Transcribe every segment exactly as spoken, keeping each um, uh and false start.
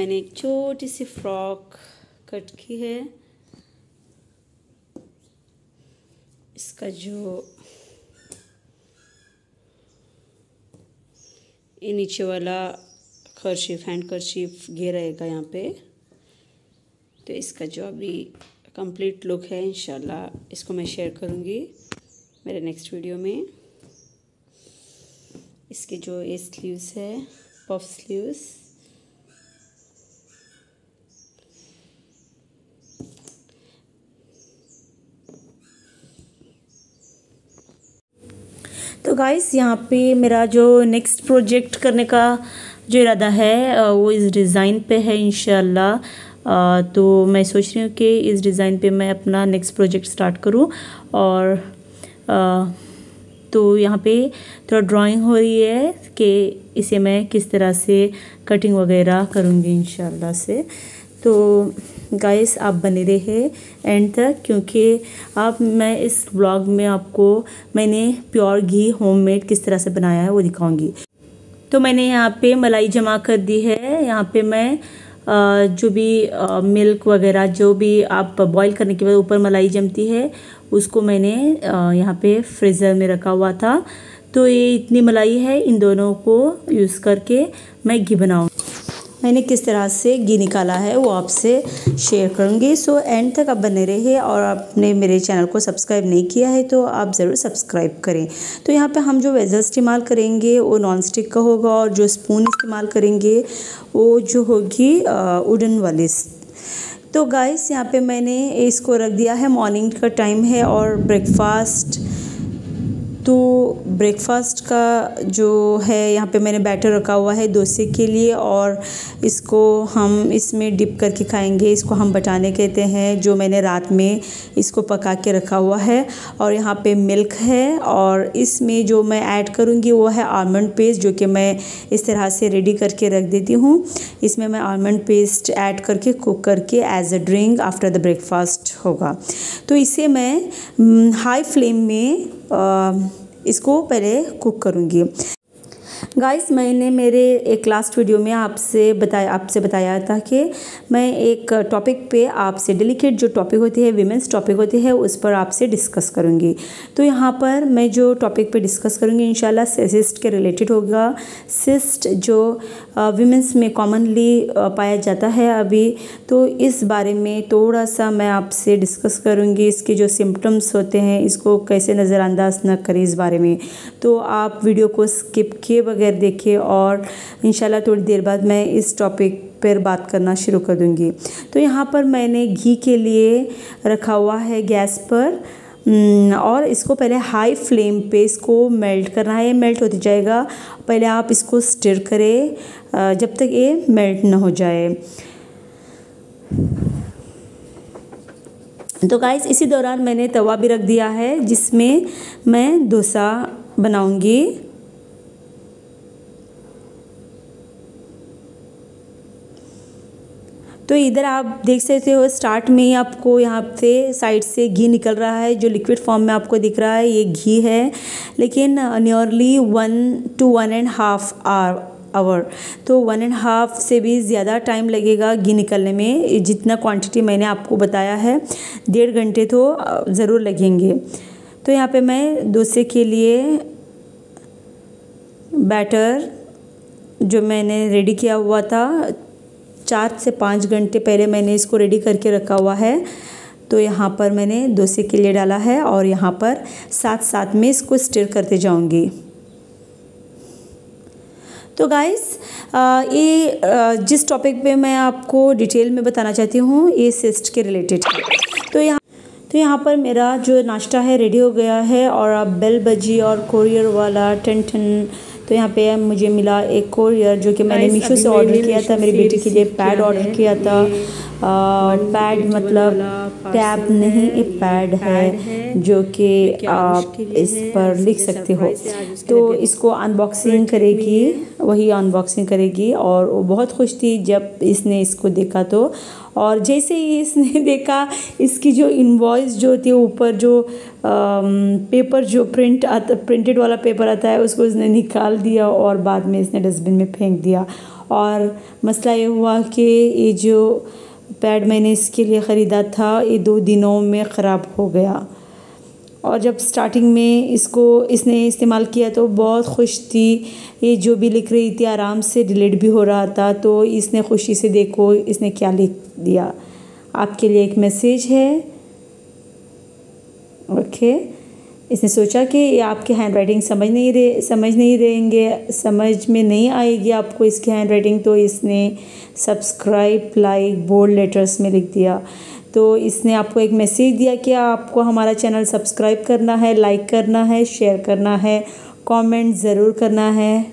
मैंने एक छोटी सी फ्रॉक कट की है। इसका जो ये नीचे वाला कर्शीफ हैंड कर्शीफ ये रहेगा यहाँ पे। तो इसका जो अभी कंप्लीट लुक है इंशाल्लाह इसको मैं शेयर करूँगी मेरे नेक्स्ट वीडियो में। इसके जो ये स्लीव्स है पफ स्लीव्स, तो गाइस यहाँ पे मेरा जो नेक्स्ट प्रोजेक्ट करने का जो इरादा है वो इस डिज़ाइन पे है इंशाल्लाह। तो मैं सोच रही हूँ कि इस डिज़ाइन पे मैं अपना नेक्स्ट प्रोजेक्ट स्टार्ट करूँ। और आ, तो यहाँ पे थोड़ा ड्राइंग हो रही है कि इसे मैं किस तरह से कटिंग वगैरह करूँगी इंशाल्लाह से। तो गाइस आप बने रहे एंड तक, क्योंकि आप मैं इस व्लॉग में आपको मैंने प्योर घी होममेड किस तरह से बनाया है वो दिखाऊंगी। तो मैंने यहाँ पे मलाई जमा कर दी है। यहाँ पे मैं आ, जो भी आ, मिल्क वगैरह जो भी आप बॉईल करने के बाद ऊपर मलाई जमती है उसको मैंने यहाँ पे फ्रीज़र में रखा हुआ था। तो ये इतनी मलाई है, इन दोनों को यूज़ करके मैं घी बनाऊँ। मैंने किस तरह से घी निकाला है वो आपसे शेयर करूँगी। सो एंड तक आप बने रहिए। और आपने मेरे चैनल को सब्सक्राइब नहीं किया है तो आप ज़रूर सब्सक्राइब करें। तो यहाँ पे हम जो वेजल इस्तेमाल करेंगे वो नॉन स्टिक का होगा और जो स्पून इस्तेमाल करेंगे वो जो होगी वुडन वाली। तो गाइस यहाँ पे मैंने इसको रख दिया है, मॉर्निंग का टाइम है और ब्रेकफास्ट। तो ब्रेकफास्ट का जो है यहाँ पे मैंने बैटर रखा हुआ है डोसे के लिए और इसको हम इसमें डिप करके खाएंगे। इसको हम बटाने कहते हैं, जो मैंने रात में इसको पका के रखा हुआ है। और यहाँ पे मिल्क है और इसमें जो मैं ऐड करूँगी वो है आलमंड पेस्ट, जो कि मैं इस तरह से रेडी करके रख देती हूँ। इसमें मैं आलमंड पेस्ट ऐड करके कुक करके as a drink after the breakfast होगा। तो इसे मैं हाई फ्लेम में आ, इसको पहले कुक करूँगी। गाइस मैंने मेरे एक लास्ट वीडियो में आपसे बताया आपसे बताया था कि मैं एक टॉपिक पे आपसे डेलिकेट जो टॉपिक होती है, वीमेंस टॉपिक होती है, उस पर आपसे डिस्कस करूँगी। तो यहाँ पर मैं जो टॉपिक पे डिस्कस करूँगी इंशाल्लाह सिस्ट के रिलेटेड होगा। सिस्ट जो वीमेंस में कॉमनली पाया जाता है अभी, तो इस बारे में थोड़ा सा मैं आपसे डिस्कस करूँगी। इसके जो सिम्टम्स होते हैं इसको कैसे नज़रअंदाज न करें इस बारे में। तो आप वीडियो को स्किप किए बगैर देखिए और इंशाल्लाह थोड़ी देर बाद मैं इस टॉपिक पर बात करना शुरू कर दूंगी। तो यहाँ पर मैंने घी के लिए रखा हुआ है गैस पर और इसको पहले हाई फ्लेम पे इसको मेल्ट करना है। मेल्ट होती जाएगा, पहले आप इसको स्टिर करें जब तक ये मेल्ट ना हो जाए। तो गाइस इसी दौरान मैंने तवा भी रख दिया है जिसमें मैं डोसा बनाऊंगी। तो इधर आप देख सकते हो स्टार्ट में ही आपको यहाँ से साइड से घी निकल रहा है, जो लिक्विड फॉर्म में आपको दिख रहा है ये घी है, लेकिन nearly one two one and half hour hour तो वन एंड हाफ से भी ज़्यादा टाइम लगेगा घी निकलने में। जितना क्वांटिटी मैंने आपको बताया है डेढ़ घंटे तो ज़रूर लगेंगे। तो यहाँ पे मैं डोसे के लिए बैटर जो मैंने रेडी किया हुआ था चार से पाँच घंटे पहले मैंने इसको रेडी करके रखा हुआ है। तो यहाँ पर मैंने डोसे के लिए डाला है और यहाँ पर साथ साथ में इसको स्टिर करते जाऊँगी। तो गाइस ये जिस टॉपिक पे मैं आपको डिटेल में बताना चाहती हूँ ये सिस्ट के रिलेटेड है। तो यहाँ तो यहाँ पर मेरा जो नाश्ता है रेडी हो गया है और अब बेल बजी और कोरियर वाला टन टन। तो यहाँ पे मुझे मिला एक कोरियर जो कि मैंने मीशो से ऑर्डर किया था, मेरी बेटी के लिए पैड ऑर्डर किया था। पैड मतलब टैब नहीं, एक पैड है जो कि आप इस पर लिख सकते हो। तो इसको अनबॉक्सिंग करेगी वही अनबॉक्सिंग करेगी। और वो बहुत खुश थी जब इसने इसको देखा तो। और जैसे ही इसने देखा, इसकी जो इनवॉइस जो थी ऊपर जो पेपर जो प्रिंट आता प्रिंटेड वाला पेपर आता है उसको इसने निकाल दिया और बाद में इसने डस्टबिन में फेंक दिया। और मसला ये हुआ कि ये जो पैड मैंने इसके लिए ख़रीदा था ये दो दिनों में ख़राब हो गया। और जब स्टार्टिंग में इसको इसने इस्तेमाल किया तो बहुत खुश थी, ये जो भी लिख रही थी आराम से डिलीट भी हो रहा था। तो इसने खुशी से देखो इसने क्या लिख दिया, आपके लिए एक मैसेज है। ओके, इसने सोचा कि ये आपकी हैंड राइटिंग समझ नहीं रहे समझ नहीं रहेंगे समझ में नहीं आएगी आपको इसकी हैंड राइटिंग, तो इसने सब्सक्राइब लाइक बोल्ड लेटर्स में लिख दिया। तो इसने आपको एक मैसेज दिया कि आपको हमारा चैनल सब्सक्राइब करना है, लाइक करना है, शेयर करना है, कमेंट ज़रूर करना है।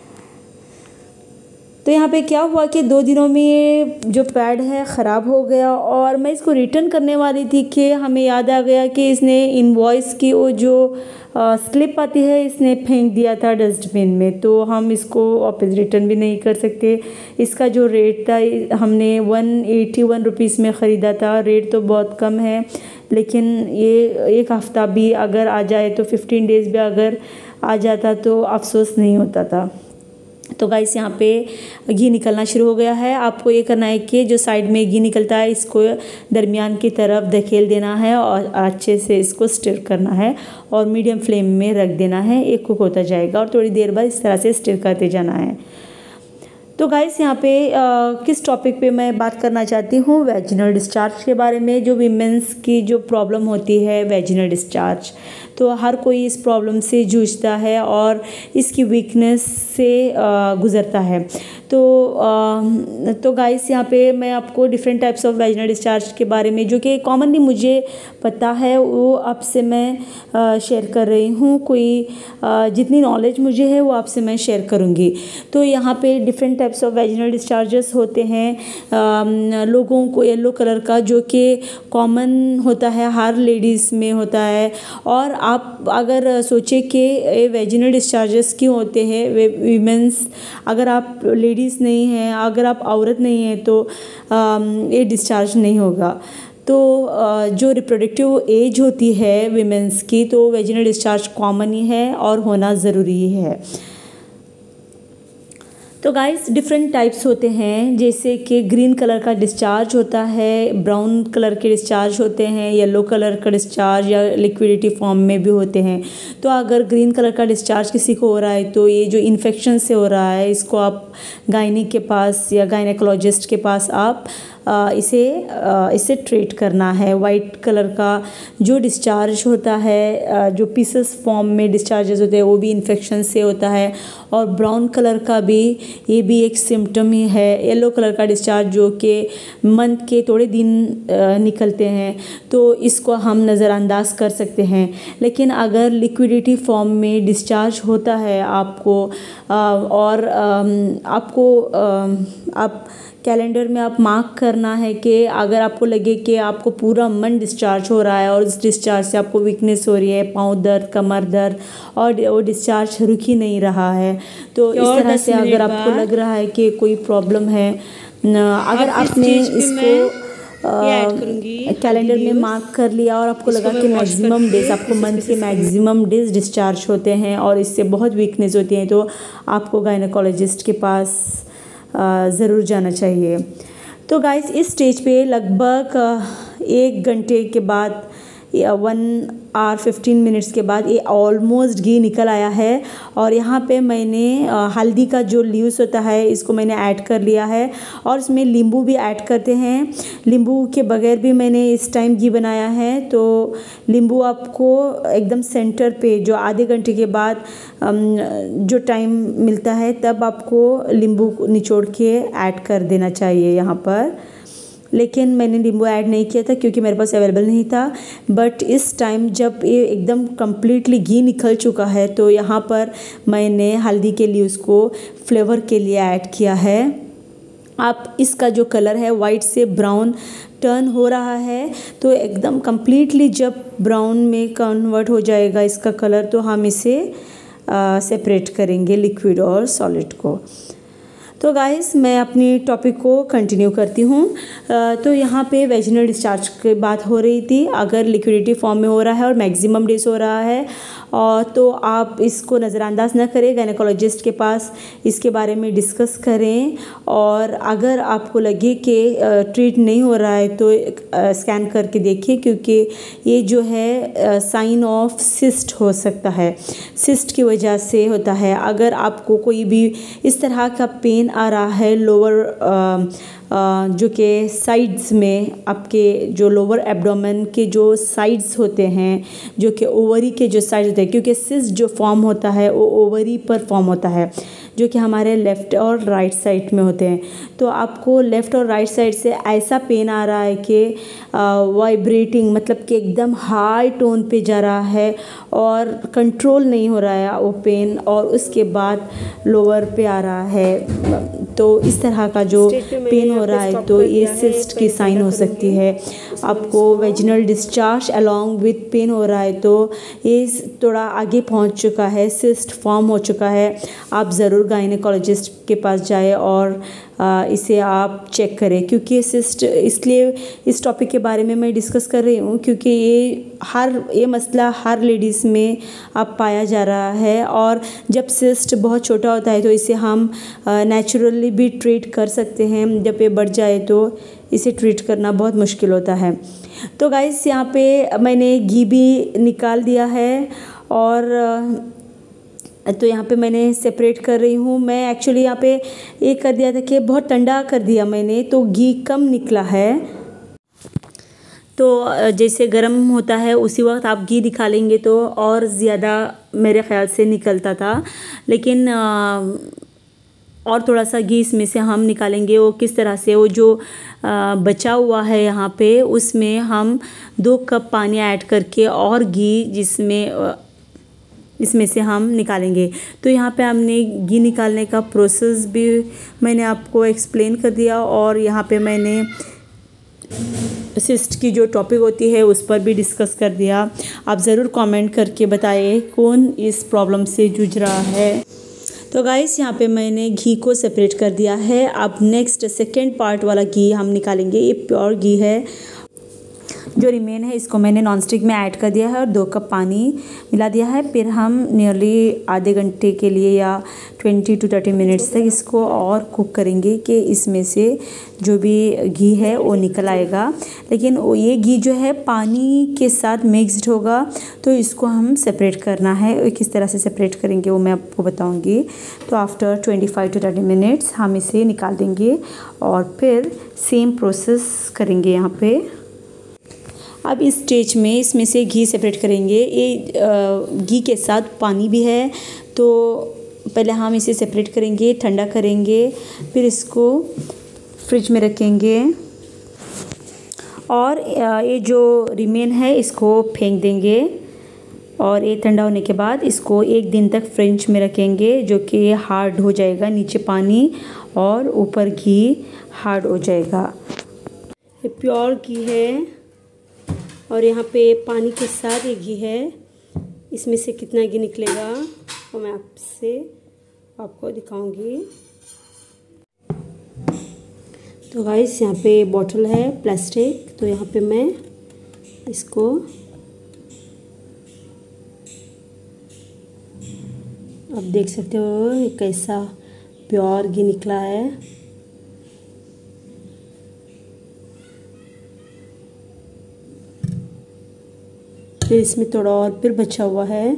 तो यहाँ पे क्या हुआ कि दो दिनों में ये जो पैड है ख़राब हो गया और मैं इसको रिटर्न करने वाली थी कि हमें याद आ गया कि इसने इनवॉइस की वो जो स्लिप आती है इसने फेंक दिया था डस्टबिन में। तो हम इसको वापस रिटर्न भी नहीं कर सकते। इसका जो रेट था हमने वन एटी वन रुपीज़ में ख़रीदा था, रेट तो बहुत कम है, लेकिन ये एक हफ़्ता भी अगर आ जाए तो फिफ्टीन डेज़ भी अगर आ जाता तो अफसोस नहीं होता था। तो गाइस यहाँ पे घी निकलना शुरू हो गया है। आपको ये करना है कि जो साइड में घी निकलता है इसको दरमियान की तरफ धकेल देना है और अच्छे से इसको स्टिर करना है और मीडियम फ्लेम में रख देना है। एक कुक होता जाएगा और थोड़ी देर बाद इस तरह से स्टिर करते जाना है। तो गाइस यहाँ पे आ, किस टॉपिक पे मैं बात करना चाहती हूँ, वैजिनल डिस्चार्ज के बारे में। जो वीमेंस की जो प्रॉब्लम होती है वैजिनल डिस्चार्ज, तो हर कोई इस प्रॉब्लम से जूझता है और इसकी वीकनेस से गुज़रता है। तो आ, तो गाइस यहाँ पे मैं आपको different types of vaginal discharge के बारे में जो कि कॉमनली मुझे पता है वो आपसे मैं शेयर कर रही हूँ। कोई आ, जितनी नॉलेज मुझे है वो आपसे मैं शेयर करूँगी। तो यहाँ पे different types of vaginal discharges होते हैं। आ, लोगों को येलो कलर का जो कि कॉमन होता है, हर लेडीज़ में होता है। और आप अगर सोचें कि ये वैजिनल डिस्चार्जेस क्यों होते हैं, वे वीमेंस अगर आप लेडीज़ नहीं हैं, अगर आप औरत नहीं हैं तो ये डिस्चार्ज नहीं होगा। तो जो रिप्रोडक्टिव एज होती है वीमेंस की, तो वैजिनल डिस्चार्ज कॉमन ही है और होना ज़रूरी है। तो गाइस डिफरेंट टाइप्स होते हैं, जैसे कि ग्रीन कलर का डिस्चार्ज होता है, ब्राउन कलर के डिस्चार्ज होते हैं, येलो कलर का डिस्चार्ज या लिक्विडिटी फॉर्म में भी होते हैं। तो अगर ग्रीन कलर का डिस्चार्ज किसी को हो रहा है तो ये जो इन्फेक्शन से हो रहा है, इसको आप गायनिक के पास या गायनेकोलॉजिस्ट के पास आप आ, इसे आ, इसे ट्रीट करना है। वाइट कलर का जो डिस्चार्ज होता है, आ, जो पीसेस फॉर्म में डिस्चार्जेस होते हैं, वो भी इन्फेक्शन से होता है। और ब्राउन कलर का भी ये भी एक सिम्टम ही है। येलो कलर का डिस्चार्ज जो कि मंथ के थोड़े दिन आ, निकलते हैं, तो इसको हम नज़रअंदाज कर सकते हैं। लेकिन अगर लिक्विडिटी फॉर्म में डिस्चार्ज होता है आपको आ, और आ, आपको आ, आप कैलेंडर में आप मार्क करना है कि अगर आपको लगे कि आपको पूरा मन डिस्चार्ज हो रहा है और उस डिस्चार्ज से आपको वीकनेस हो रही है, पाँव दर्द, कमर दर्द और वो डिस्चार्ज रुक ही नहीं रहा है, तो इस तरह से अगर आपको लग रहा है कि कोई प्रॉब्लम है, अगर आपने इसको कैलेंडर में मार्क कर लिया और आपको लगा कि मैक्सिमम डेज आपको मंथ के मैक्सिमम डेज डिस्चार्ज होते हैं और इससे बहुत वीकनेस होती है, तो आपको गायनेकोलॉजिस्ट के पास ज़रूर जाना चाहिए। तो गाइस इस स्टेज पे लगभग एक घंटे के बाद या वन आवर फिफ्टीन मिनट्स के बाद ये ऑलमोस्ट घी निकल आया है। और यहाँ पे मैंने हल्दी का जो लीव्स होता है इसको मैंने ऐड कर लिया है और इसमें नींबू भी ऐड करते हैं। नींबू के बगैर भी मैंने इस टाइम घी बनाया है। तो नींबू आपको एकदम सेंटर पे जो आधे घंटे के बाद जो टाइम मिलता है तब आपको नींबू निचोड़ के ऐड कर देना चाहिए यहाँ पर। लेकिन मैंने नींबू ऐड नहीं किया था क्योंकि मेरे पास अवेलेबल नहीं था। बट इस टाइम जब ये एकदम कम्प्लीटली घी निकल चुका है तो यहाँ पर मैंने हल्दी के लिए उसको फ्लेवर के लिए ऐड किया है। आप इसका जो कलर है वाइट से ब्राउन टर्न हो रहा है, तो एकदम कम्प्लीटली जब ब्राउन में कन्वर्ट हो जाएगा इसका कलर तो हम इसे सेपरेट करेंगे लिक्विड और सॉलिड को। तो गाइस मैं अपनी टॉपिक को कंटिन्यू करती हूँ। तो यहाँ पे वेजिनल डिस्चार्ज की बात हो रही थी। अगर लिक्विडिटी फॉर्म में हो रहा है और मैक्सिमम डेज हो रहा है और तो आप इसको नज़रअंदाज न करें, गायनेकोलॉजिस्ट के पास इसके बारे में डिस्कस करें। और अगर आपको लगे कि ट्रीट नहीं हो रहा है तो स्कैन करके देखिए, क्योंकि ये जो है साइन ऑफ सिस्ट हो सकता है, सिस्ट की वजह से होता है। अगर आपको कोई भी इस तरह का पेन आ रहा है लोअर जो कि साइड्स में, आपके जो लोअर एब्डोमेन के जो साइड्स होते हैं, जो कि ओवरी के जो साइड्स होते हैं, क्योंकि सिस्ट जो फॉर्म होता है वो ओवरी पर फॉर्म होता है, जो कि हमारे लेफ़्ट और राइट साइड में होते हैं। तो आपको लेफ़्ट और राइट साइड से ऐसा पेन आ रहा है कि वाइब्रेटिंग, मतलब कि एकदम हाई टोन पे जा रहा है और कंट्रोल नहीं हो रहा है वो पेन, और उसके बाद लोअर पे आ रहा है। तो इस तरह का जो पेन हो रहा है तो ये सिस्ट की साइन हो सकती है। आपको vaginal discharge along with pain हो रहा है तो ये थोड़ा आगे पहुंच चुका है, सिस्ट फॉर्म हो चुका है। आप ज़रूर गायनेकोलॉजिस्ट के पास जाए और आ, इसे आप चेक करें, क्योंकि सिस्ट, इसलिए इस टॉपिक के बारे में मैं डिस्कस कर रही हूँ क्योंकि ये हर ये मसला हर लेडीज़ में अब पाया जा रहा है। और जब सिस्ट बहुत छोटा होता है तो इसे हम नेचुरली भी ट्रीट कर सकते हैं, जब ये बढ़ जाए तो इसे ट्रीट करना बहुत मुश्किल होता है। तो गाइस यहाँ पे मैंने घी भी निकाल दिया है और तो यहाँ पे मैंने सेपरेट कर रही हूँ। मैं एक्चुअली यहाँ पे एक कर दिया था कि बहुत ठंडा कर दिया मैंने, तो घी कम निकला है। तो जैसे गर्म होता है उसी वक्त आप घी निकालेंगे तो और ज़्यादा मेरे ख़्याल से निकलता था, लेकिन और थोड़ा सा घी इसमें से हम निकालेंगे। वो किस तरह से, वो जो बचा हुआ है यहाँ पे उसमें हम दो कप पानी ऐड करके और घी जिसमें इसमें से हम निकालेंगे। तो यहाँ पे हमने घी निकालने का प्रोसेस भी मैंने आपको एक्सप्लेन कर दिया, और यहाँ पे मैंने सिस्ट की जो टॉपिक होती है उस पर भी डिस्कस कर दिया। आप ज़रूर कमेंट करके बताइए कौन इस प्रॉब्लम से जूझ रहा है। तो गाइस यहाँ पे मैंने घी को सेपरेट कर दिया है। अब नेक्स्ट सेकेंड पार्ट वाला घी हम निकालेंगे। ये प्योर घी है। जो रिमेन है इसको मैंने नॉन स्टिक में ऐड कर दिया है और दो कप पानी मिला दिया है। फिर हम नियरली आधे घंटे के लिए या ट्वेंटी टू थर्टी मिनट्स तक इसको और कुक करेंगे कि इसमें से जो भी घी है वो निकल आएगा। लेकिन ये घी जो है पानी के साथ मिक्सड होगा, तो इसको हम सेपरेट करना है। किस तरह से सेपरेट करेंगे वो मैं आपको बताऊंगी। तो after twenty five to thirty minutes हम इसे निकाल देंगे और फिर सेम प्रोसेस करेंगे यहाँ पे। अब इस स्टेज में इसमें से घी सेपरेट करेंगे। ये घी के साथ पानी भी है, तो पहले हम इसे सेपरेट करेंगे, ठंडा करेंगे, फिर इसको फ्रिज में रखेंगे और ये जो रिमेन है इसको फेंक देंगे। और ये ठंडा होने के बाद इसको एक दिन तक फ्रिज में रखेंगे, जो कि हार्ड हो जाएगा। नीचे पानी और ऊपर घी हार्ड हो जाएगा। ये प्योर घी है और यहाँ पे पानी के साथ ये घी है। इसमें से कितना घी निकलेगा वो मैं आपसे आपको दिखाऊंगी। तो गाइस यहाँ पे बॉटल है प्लास्टिक, तो यहाँ पे मैं इसको आप देख सकते हो ये कैसा प्योर घी निकला है। फिर इसमें थोड़ा और फिर बचा हुआ है।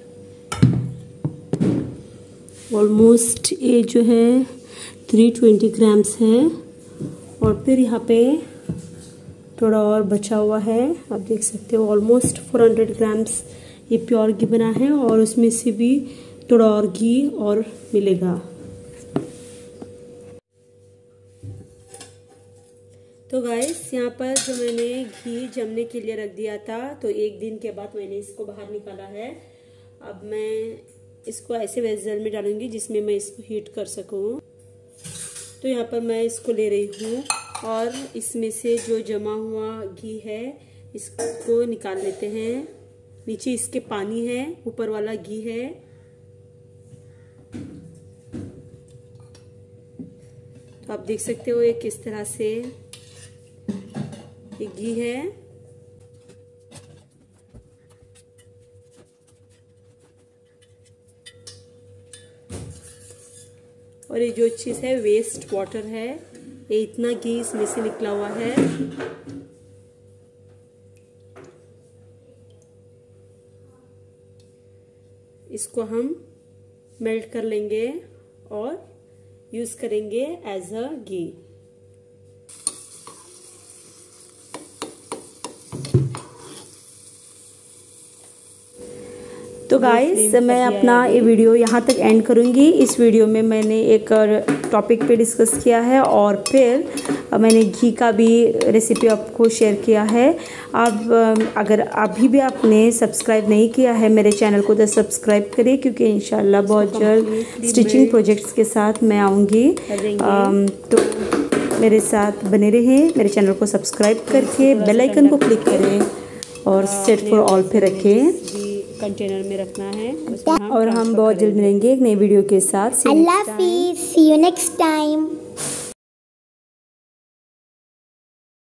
ऑलमोस्ट ये जो है थ्री ट्वेंटी ग्राम्स है और फिर यहाँ पे थोड़ा और बचा हुआ है। आप देख सकते हो ऑलमोस्ट फोर हंड्रेड ग्राम्स ये प्योर घी बना है और उसमें से भी थोड़ा और घी और मिलेगा। तो गाइस यहाँ पर जो मैंने घी जमने के लिए रख दिया था, तो एक दिन के बाद मैंने इसको बाहर निकाला है। अब मैं इसको ऐसे वेसल में डालूंगी जिसमें मैं इसको हीट कर सकूं। तो यहाँ पर मैं इसको ले रही हूँ और इसमें से जो जमा हुआ घी है इसको निकाल लेते हैं। नीचे इसके पानी है, ऊपर वाला घी है। तो आप देख सकते हो ये किस तरह से ये घी है। और ये जो चीज़ है वेस्ट वाटर है, ये इतना घी इसमें से निकला हुआ है। इसको हम मेल्ट कर लेंगे और यूज करेंगे एज अ घी। तो गाइस मैं अपना ये वीडियो यहाँ तक एंड करूँगी। इस वीडियो में मैंने एक टॉपिक पे डिस्कस किया है और फिर मैंने घी का भी रेसिपी आपको शेयर किया है। आप अगर अभी भी आपने सब्सक्राइब नहीं किया है मेरे चैनल को तो सब्सक्राइब करिए, क्योंकि इंशाल्लाह बहुत जल्द स्टिचिंग प्रोजेक्ट्स के साथ मैं आऊँगी। तो मेरे साथ बने रहें, मेरे चैनल को सब्सक्राइब करके बेल आइकन को क्लिक करें और सेट फॉर ऑल पे रखें। कंटेनर में रखना है हम और हम बहुत जल्द मिलेंगे एक नई वीडियो के साथ। अल्लाह हाफिज़, सी यू नेक्स्ट टाइम।